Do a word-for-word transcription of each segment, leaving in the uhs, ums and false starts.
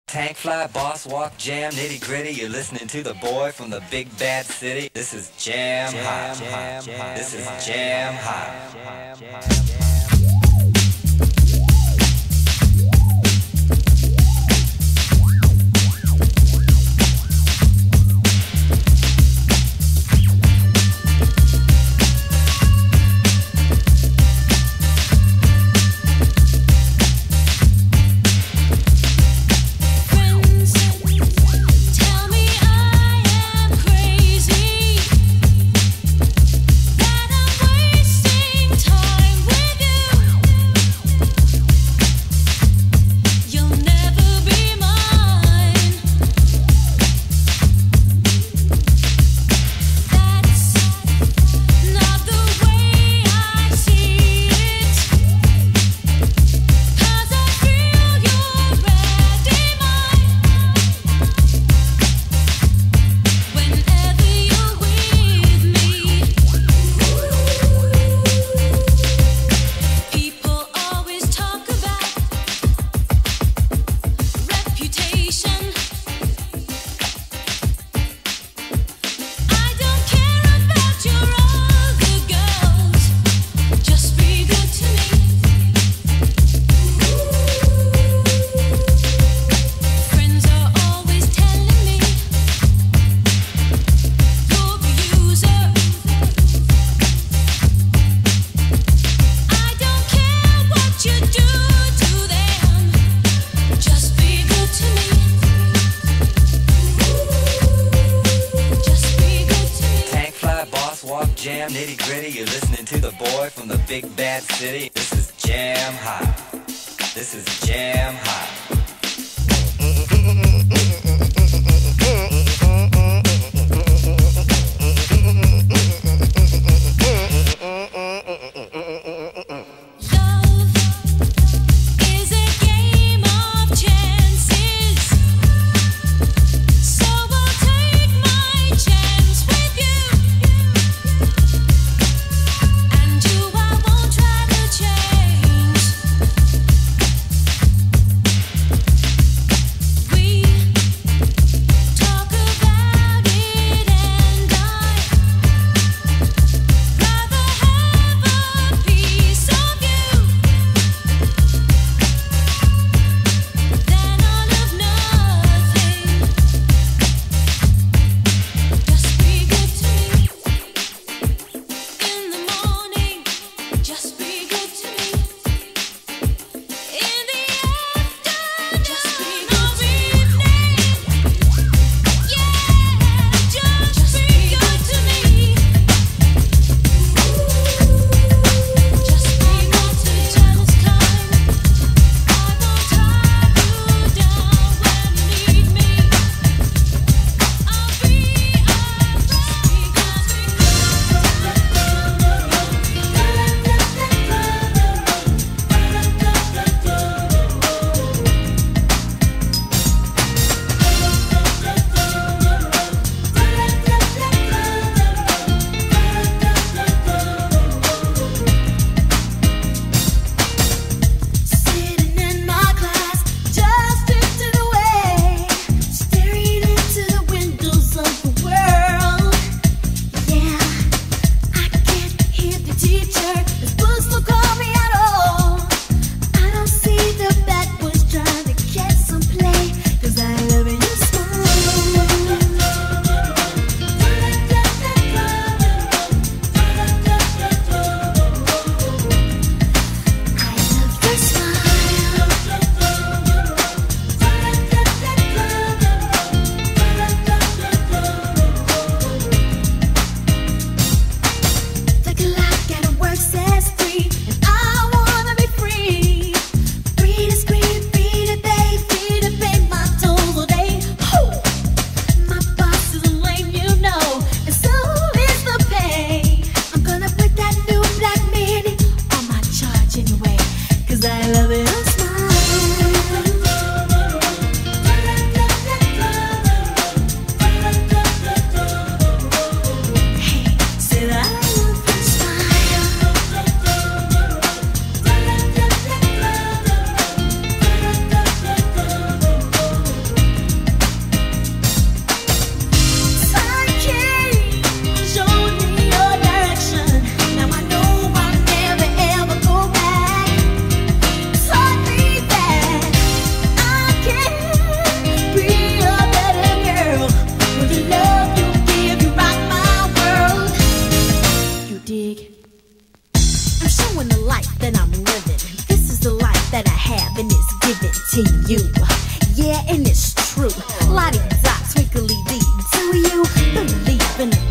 Tank fly, boss walk, jam, nitty gritty. You're listening to the boy from the big bad city. This is Jam Hot. This is Jam Hot. Jam, nitty gritty, you're listening to the boy from the big bad city. This is Jam Hot. This is Jam Hot.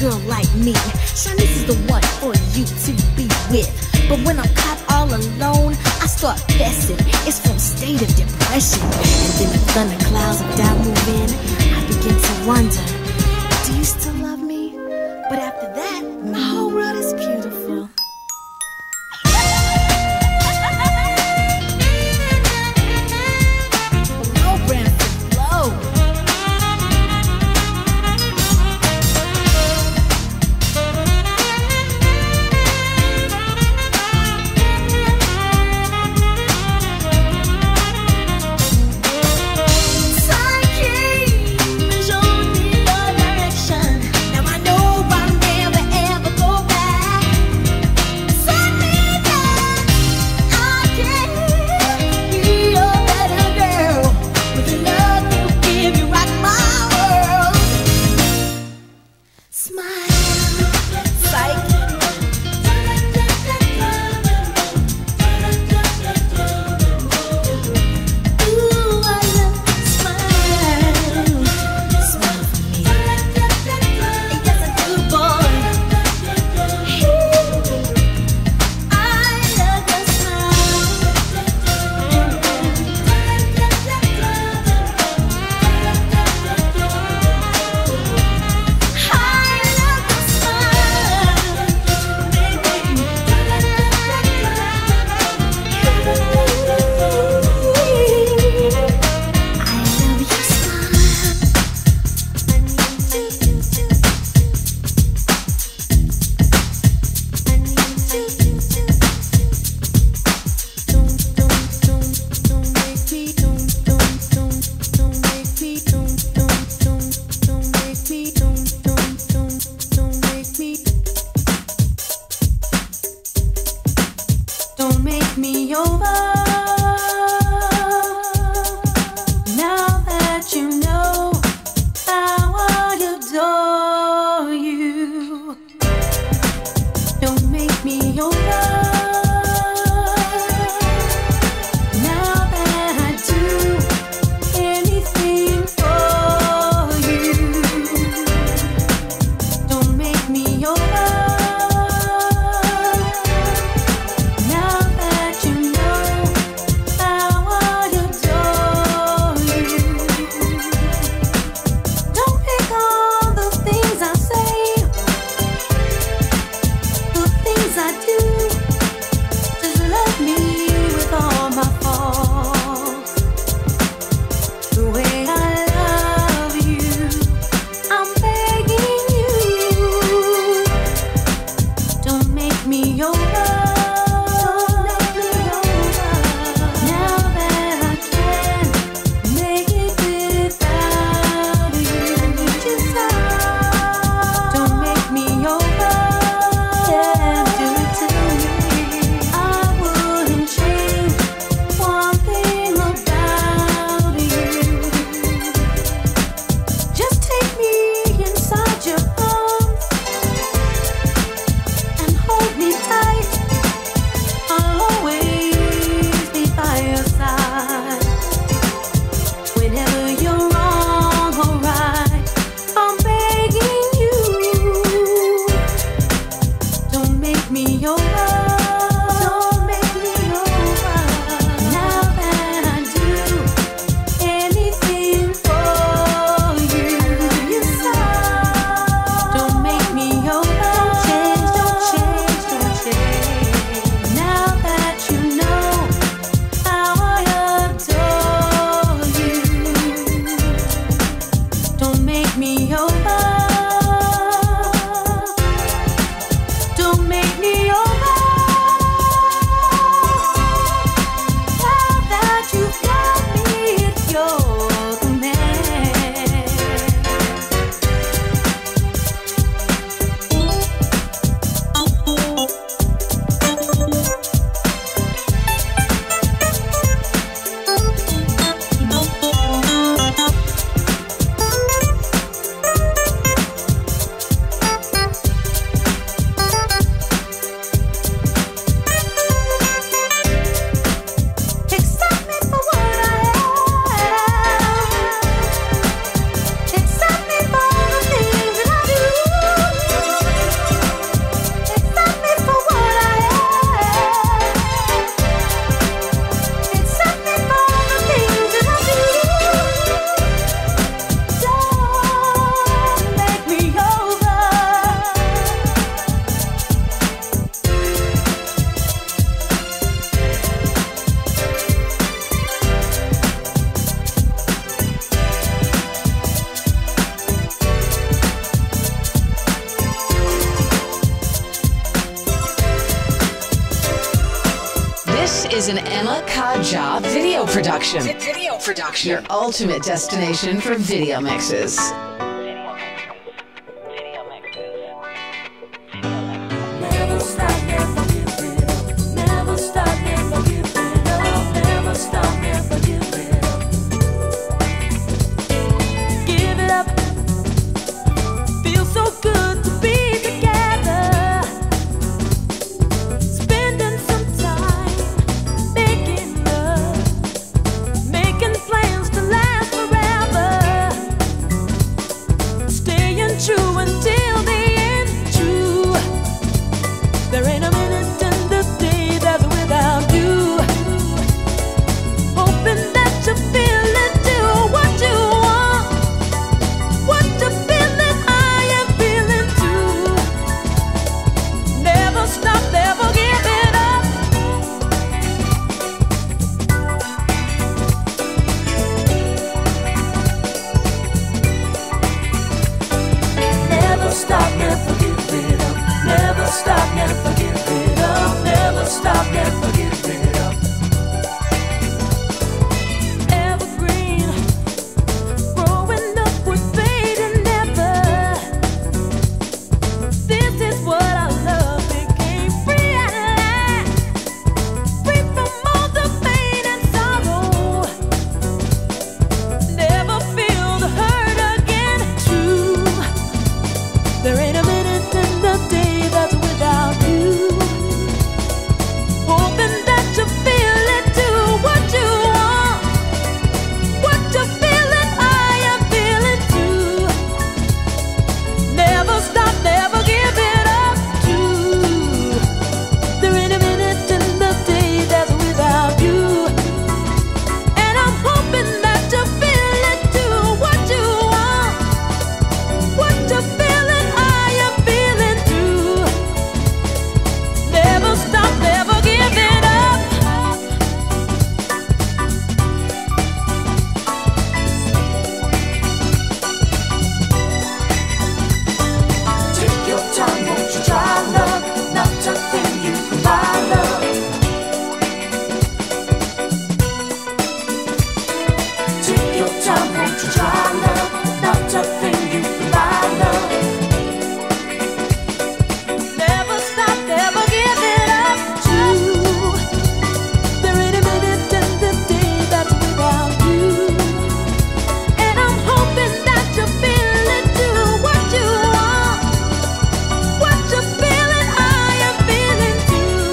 girl like me. Shanice is the one for you to be with. But when I'm caught all alone, I start fessing. It's from state of depression. And then the thunderclouds of doubt move in. I begin to wonder, do you still love me? But after that, my whole world is beautiful. Now is an Emma Kaja video production. Video production. Your ultimate destination for video mixes. Never stop, never give it up. Never stop, never give it up. Never stop, never give it up. Give it up. Feels so good to be together. Spending some time making love, making plans to last forever. Staying true until the end. True. There ain't a minute in the day that's without you. Hoping that you feel into what you want, what you feeling, I am feeling too. Never stop, never give it up. Never stop, never give it up. Never stop, never give it up. Never stop, never give it up. Evergreen, growing up with fading never. This is what I love. Became free at last, free from all the pain and sorrow. Never feel the hurt again. True. There ain't a minute in the day that's without you. Hoping that you feel it too. What you want, what you feeling, I am feeling too. Never stop, never give it up. Too. There ain't a minute in the day that's without you. And I'm hoping that you feel it too. What you want, what you feeling, I am feeling too. Never stop, never give it up. Take your time, won't you try love? Not a thing you can buy love. Take your time, won't you try love? Not a thing you can buy love. Never stop, never give it up. True. There ain't a minute in the day that's without you. And I'm hoping that you feel it too. What you want, what you feeling, I am feeling too.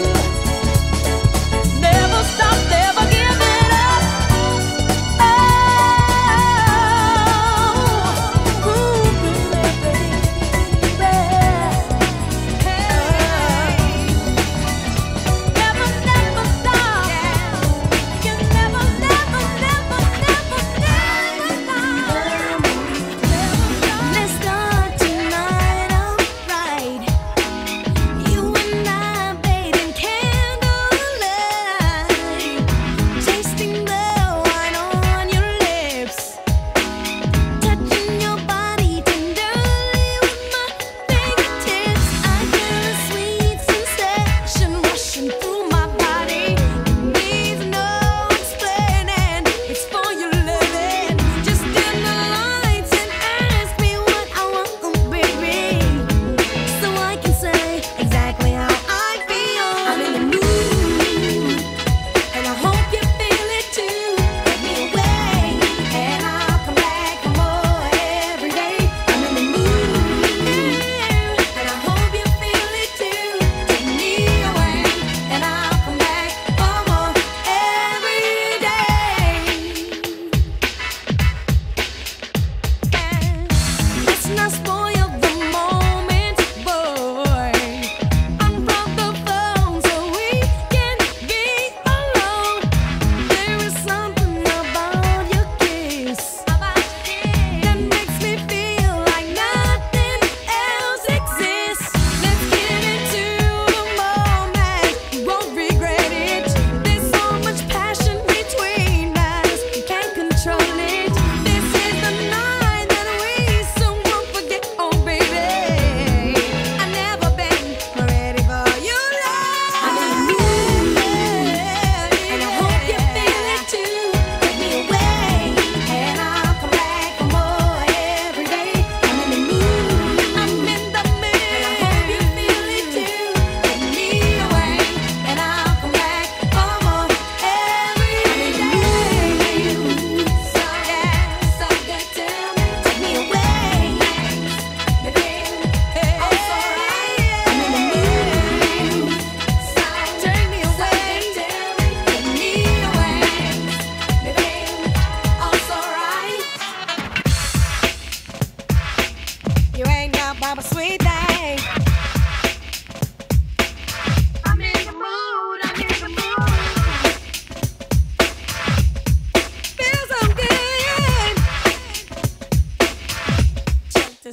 Never stop, never give it up. Oh,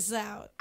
us out.